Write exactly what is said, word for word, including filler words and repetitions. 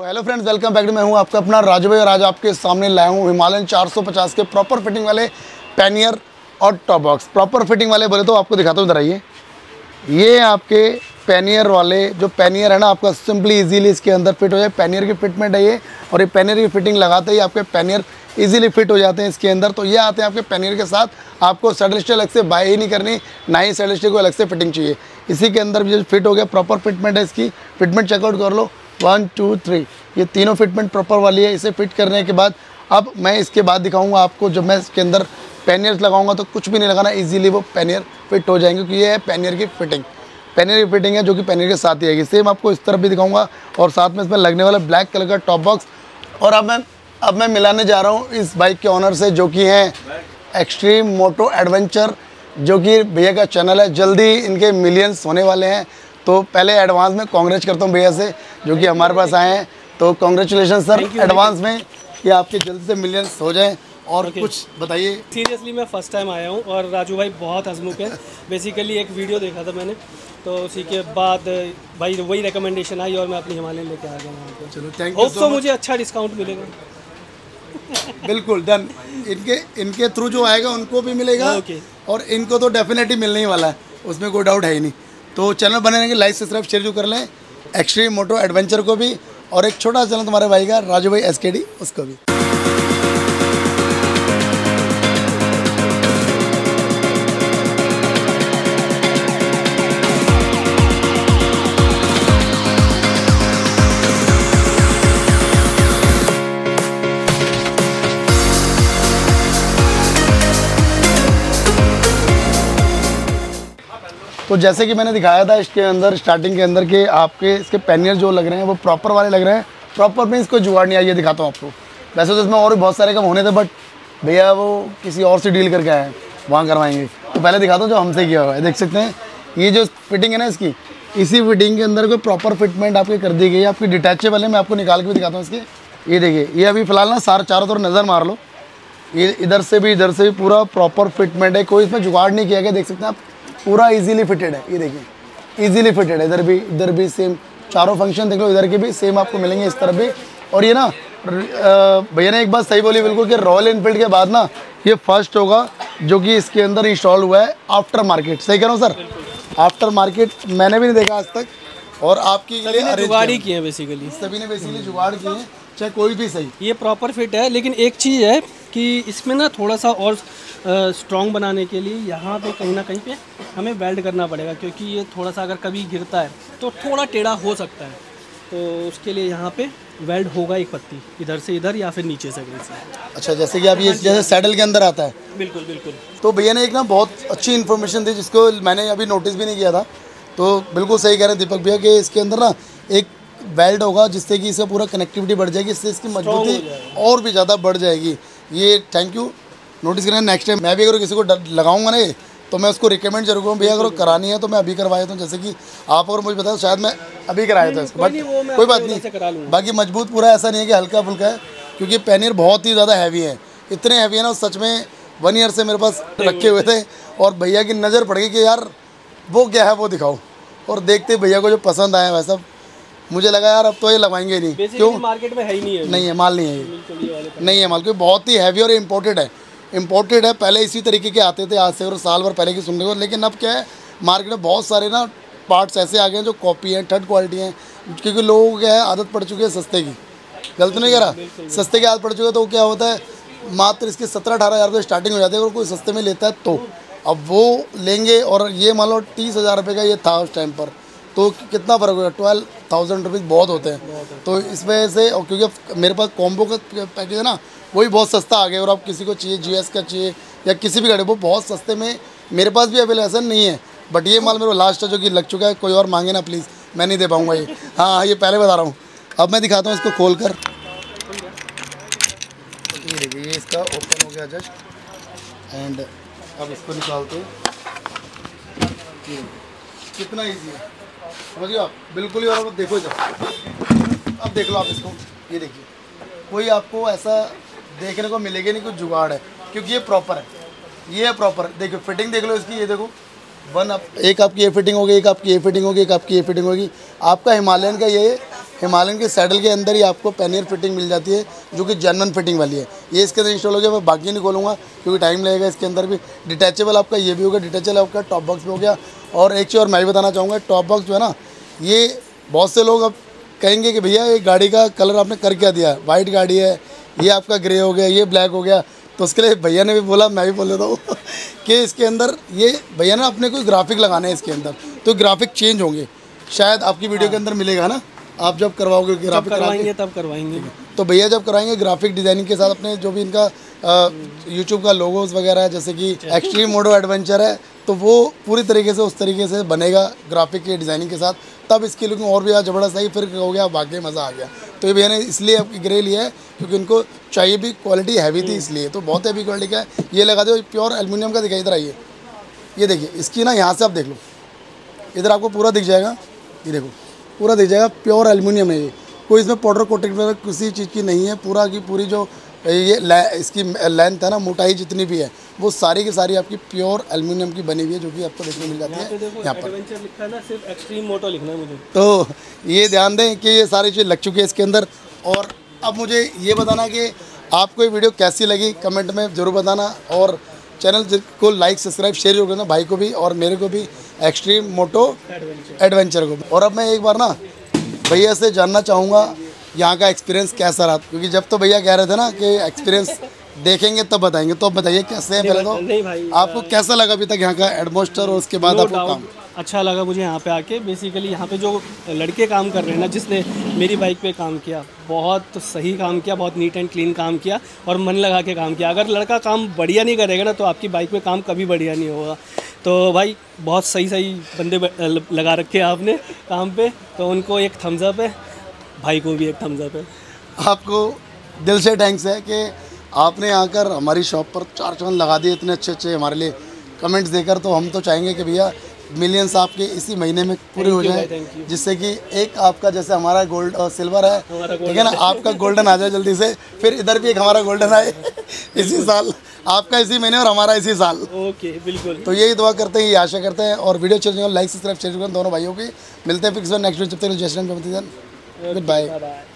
Hello friends, welcome back to. मैं हूं आपका अपना राजू भाई और आज आपके सामने लाया हूं हिमालयन चार सौ पचास के प्रॉपर फिटिंग वाले पैनियर और टॉप बॉक्स। प्रॉपर फिटिंग वाले बोले तो आपको दिखाता हूं, इधर आइए। ये आपके पैनियर वाले जो पैनियर है ना, आपका सिंपली इजीली इसके अंदर फिट हो जाए। पैनियर की फिटमेंट है ये, और ये पैनियर की फिटिंग लगाते ही आपके पैनियर इजीली फिट हो जाते हैं इसके अंदर। तो ये आते हैं आपके पैनियर के साथ, आपको सैडल स्टे अलग से बाय ही नहीं करनी, ना ही सैडल स्टे को अलग से फिटिंग चाहिए। इसी के अंदर भी जो फिट हो गया, प्रॉपर फिटमेंट है इसकी। फिटमेंट चेकआउट कर लो, वन टू थ्री, ये तीनों फिटमेंट प्रॉपर वाली है। इसे फिट करने के बाद अब मैं इसके बाद दिखाऊंगा आपको, जब मैं इसके अंदर पैनियर्स लगाऊंगा तो कुछ भी नहीं लगाना, इजीली वो पैनियर फिट हो जाएंगे, क्योंकि ये है पैनियर की फिटिंग। पैनियर की फिटिंग है जो कि पैनियर के साथ ही आएगी। सेम आपको इस तरफ भी दिखाऊंगा, और साथ में इसमें लगने वाला ब्लैक कलर का टॉप बॉक्स। और अब मैं अब मैं मिलाने जा रहा हूँ इस बाइक के ऑनर से, जो कि हैं एक्सट्रीम मोटो एडवेंचर, जो कि भैया का चैनल है। जल्दी इनके मिलियंस होने वाले हैं। तो पहले एडवांस में कांग्रेच करता हूँ भैया से, जो कि हमारे पास आए हैं। तो कांग्रेचुलेशन सर एडवांस में, कि आपके जल्दी से मिलियंस हो जाएं। और okay. कुछ बताइए। सीरियसली मैं फर्स्ट टाइम आया हूँ और राजू भाई बहुत हंसमुख है। बेसिकली एक वीडियो देखा था मैंने, तो उसी के बाद भाई वही रिकमेंडेशन आई और मैं अपनी हिमालयन लेके आ गया यहाँ पे। चलो थैंक यू। तो मुझे अच्छा डिस्काउंट मिलेगा। बिल्कुल डन। इनके इनके थ्रू जो आएगा उनको भी मिलेगा, okay. और इनको तो डेफिनेटली मिलने ही वाला है, उसमें कोई डाउट है ही नहीं। तो चैनल बने रहेंगे, लाइक सब्सक्राइब शेयर जो कर लें एक्सट्रीम मोटो एडवेंचर को भी, और एक छोटा चैनल तुम्हारे भाई का राजू भाई एस के डी, उसको भी। तो जैसे कि मैंने दिखाया था इसके अंदर स्टार्टिंग के अंदर के आपके इसके पैनियर जो लग रहे हैं वो प्रॉपर वाले लग रहे हैं। प्रॉपर में इसको जुगाड़ नहीं आई, ये दिखाता हूँ आपको। वैसे तो इसमें और भी बहुत सारे काम होने थे, बट भैया वो किसी और से डील करके आए हैं, वहाँ करवाएंगे। तो पहले दिखाता हूँ जो हमसे किया हुआ है। देख सकते हैं ये जो फिटिंग है ना इसकी, इसी फिटिंग के अंदर कोई प्रॉपर फिटमेंट आपकी कर दी गई है। आपकी डिटैचेबल है, मैं आपको निकाल के भी दिखाता हूँ इसके। ये देखिए, ये अभी फिलहाल ना सारे चारों तरफ नज़र मार लो, ये इधर से भी इधर से भी पूरा प्रॉपर फिटमेंट है, कोई इसमें जुगाड़ नहीं किया गया। देख सकते हैं आप, पूरा इजीली फिटेड है। ये देखिए इजीली फिटेड है, इधर भी इधर भी सेम, चारों फंक्शन देख लो, इधर के भी सेम आपको मिलेंगे, इस तरफ भी। और ये ना भैया ने एक बात सही बोली बिल्कुल, कि रॉयल एनफील्ड के बाद ना ये फर्स्ट होगा जो कि इसके अंदर इंस्टॉल हुआ है आफ्टर मार्केट। सही कह रहा हूँ सर? आफ्टर मार्केट मैंने भी नहीं देखा आज तक, और आपकी जुगाड़ ही किए हैं बेसिकली, सभी ने बेसिकली जुगाड़ किए हैं, चाहे कोई भी सही। ये प्रॉपर फिट है, लेकिन एक चीज़ है कि इसमें ना थोड़ा सा और स्ट्रॉन्ग बनाने के लिए यहाँ पे कहीं ना कहीं पे हमें वेल्ड करना पड़ेगा, क्योंकि ये थोड़ा सा अगर कभी गिरता है तो थोड़ा टेढ़ा हो सकता है। तो उसके लिए यहाँ पे वेल्ड होगा एक पत्ती, इधर से इधर या फिर नीचे से से। अच्छा, जैसे कि आप ये जैसे सैडल के अंदर आता है। बिल्कुल बिल्कुल। तो भैया ने एक ना बहुत अच्छी इन्फॉर्मेशन दी, जिसको मैंने अभी नोटिस भी नहीं किया था। तो बिल्कुल सही कह रहे हैं दीपक भैया, कि इसके अंदर ना एक वेल्ड होगा, जिससे कि इसका पूरा कनेक्टिविटी बढ़ जाएगी, इससे इसकी मजबूती और भी ज़्यादा बढ़ जाएगी। ये थैंक यू नोटिस करें। नेक्स्ट टाइम मैं भी अगर किसी को लगाऊंगा ना, तो मैं उसको रिकमेंड जरूर करूँ, भैया अगर करानी है तो मैं अभी करवाया था। जैसे कि आप अगर मुझे बताओ, शायद मैं अभी कराया था इसको, बट कोई बात नहीं। बाकी मजबूत पूरा ऐसा नहीं है कि हल्का फुल्का है, क्योंकि पैनियर बहुत ही ज़्यादा हैवी है। इतने हैवी है ना, सच में वन ईयर से मेरे पास रखे हुए थे, और भैया की नज़र पड़ गई कि यार वो क्या है वो दिखाओ। और देखते भैया को जो पसंद आया वैसा मुझे लगा यार अब तो ये लगाएंगे नहीं। क्यों? मार्केट में है ही नहीं है, नहीं है माल, नहीं है नहीं है माल, क्योंकि बहुत ही हैवी और इम्पोर्टेड है। इम्पोर्टेड है, पहले इसी तरीके के आते थे आज से और साल भर पहले की सुनने को। लेकिन अब क्या है, मार्केट में बहुत सारे ना पार्ट्स ऐसे आ गए हैं जो कॉपी हैं, थर्ड क्वालिटी हैं, क्योंकि लोगों को क्या है, आदत पड़ चुकी है सस्ते की। गलत नहीं कह रहा, सस्ते की आदत पड़ चुकी है। तो क्या होता है, मात्र इसके सत्रह अठारह हज़ार रुपये स्टार्टिंग हो जाती है, अगर कोई सस्ते में लेता है तो। अब वो लेंगे, और ये मान लो तीस हज़ार रुपये का ये था उस टाइम पर, तो कितना फ़र्क होगा, ट्वेल्व थाउजेंड रुपीज़ बहुत होते हैं। तो इस वजह से, और क्योंकि मेरे पास कॉम्बो का पैकेज है ना, वही बहुत सस्ता आ गया। और आप किसी को चाहिए जीएस का चाहिए या किसी भी गाड़ी, वो बहुत सस्ते में मेरे पास भी अवेलेबल नहीं है। बट ये माल मेरा लास्ट है जो कि लग चुका है। कोई और मांगे ना प्लीज़, मैं नहीं दे पाऊँगा ये। हाँ, ये पहले बता रहा हूँ। अब मैं दिखाता हूँ इसको खोल कर। ये देखिए, ये इसका ओपन हो गया जस्ट, एंड अब इसको निकालते हैं। कितना ईजी है, समझिए आप बिल्कुल ही। और देखो इधर, अब देख लो आप इसको, ये देखिए, कोई आपको ऐसा देखने को मिलेगा नहीं कुछ जुगाड़ है, क्योंकि ये प्रॉपर है। ये है प्रॉपर, देखिए फिटिंग देख लो इसकी, ये देखो वन आप, एक आपकी ये फिटिंग होगी, एक आपकी ये फिटिंग होगी, एक आपकी ये फिटिंग होगी। आपका हिमालयन का ये हिमालयन के सैडल के अंदर ही आपको पैनियर फिटिंग मिल जाती है, जो कि जेन्युइन फिटिंग वाली है। ये इसके अंदर इंस्टॉल हो गया, मैं बाकी नहीं खोलूँगा क्योंकि टाइम लगेगा। इसके अंदर भी डिटैचेबल आपका ये भी हो गया, डिटैचेबल आपका टॉप बॉक्स भी हो गया। और एक चीज़ और मैं भी बताना चाहूँगा, टॉप बॉक्स जो है ना, ये बहुत से लोग अब कहेंगे कि भैया ये गाड़ी का कलर आपने कर क्या दिया, वाइट गाड़ी है, ये आपका ग्रे हो गया, ये ब्लैक हो गया। तो उसके लिए भैया ने भी बोला, मैं भी बोल देता हूँ कि इसके अंदर ये भैया ना अपने कोई ग्राफिक लगाने हैं इसके अंदर, तो ग्राफिक चेंज होंगे। शायद आपकी वीडियो के अंदर मिलेगा ना, आप जब करवाओगे ग्राफिक करवाएंगे तब करवाएंगे। तो भैया जब कराएंगे ग्राफिक डिज़ाइनिंग के साथ अपने जो भी इनका यूट्यूब का लोगोस वगैरह है, जैसे कि एक्सट्रीम मोटो एडवेंचर है, तो वो पूरी तरीके से उस तरीके से बनेगा ग्राफिक के डिज़ाइनिंग के साथ। तब इसकी लुकिंग और भी ज़्यादा ज़बरदस्त आई, फिर हो गया वाकई मज़ा आ गया। तो ये भैया ने इसलिए आपकी ग्रे लिया है क्योंकि इनको चाहिए भी, क्वालिटी हैवी थी इसलिए। तो बहुत हैवी क्वालिटी का है। ये लगा दो, प्योर एल्युमिनियम का दिखाई, इधर आइए, ये देखिए इसकी ना, यहाँ से आप देख लो, इधर आपको पूरा दिख जाएगा, ये देखो पूरा दिख जाएगा, प्योर एल्युमिनियम है ये, कोई इसमें पाउडर कोटिंग वगैरह किसी चीज़ की नहीं है। पूरा की पूरी जो ये इसकी लेंथ है ना, मोटाई जितनी भी है, वो सारी की सारी आपकी प्योर एल्युमिनियम की बनी हुई है, जो कि आपको देखने मिल जाती है यहाँ पर। एडवेंचर लिखा है ना, सिर्फ एक्सट्रीम मोटो लिखना है मुझे। तो ये ध्यान दें कि ये सारी चीज़ लग चुकी है इसके अंदर। और अब मुझे ये बताना कि आपको ये वीडियो कैसी लगी, कमेंट में ज़रूर बताना। और चैनल को लाइक सब्सक्राइब शेयर जरूर करना, भाई को भी और मेरे को भी, एक्सट्रीम मोटो एडवेंचर को भी। और अब मैं एक बार ना भैया से जानना चाहूँगा यहाँ का एक्सपीरियंस कैसा रहा, क्योंकि जब तो भैया कह रहे थे ना कि एक्सपीरियंस देखेंगे तब बताएंगे। तो अब बताइए कैसे है पहले तो, नहीं भाई, आपको कैसा लगा अभी तक यहाँ का एटमॉस्फेयर, और उसके बाद आपको काम? अच्छा लगा मुझे यहाँ पे आके। बेसिकली यहाँ पे जो लड़के काम कर रहे हैं ना, जिसने मेरी बाइक पे काम किया, बहुत सही काम किया, बहुत नीट एंड क्लीन काम किया और मन लगा के काम किया। अगर लड़का काम बढ़िया नहीं करेगा ना, तो आपकी बाइक पे काम कभी बढ़िया नहीं होगा। तो भाई बहुत सही सही बंदे लगा रखे हैं आपने काम पे, तो उनको एक थम्स अप है, भाई को भी एक थम्स अप है। आपको दिल से थैंक्स है कि आपने आकर हमारी शॉप पर चार चांद लगा दिए, इतने अच्छे अच्छे हमारे लिए कमेंट्स देकर। तो हम तो चाहेंगे कि भैया मिलियंस आपके इसी महीने में पूरे हो जाए, जिससे कि एक आपका जैसे हमारा गोल्ड और सिल्वर है, ठीक है ना, आपका गोल्डन आ जाए जल्दी से, फिर इधर भी एक हमारा गोल्डन आए इसी साल, आपका इसी महीने और हमारा इसी साल। ओके बिल्कुल, तो यही दुआ करते हैं, ये आशा करते हैं। और वीडियो चल लाइक सब्सक्राइब शेयर करें दोनों भाइयों की। मिलते हैं फिर नेक्स्ट वीडियो, जब तक जय श्री राम, गुड बाय।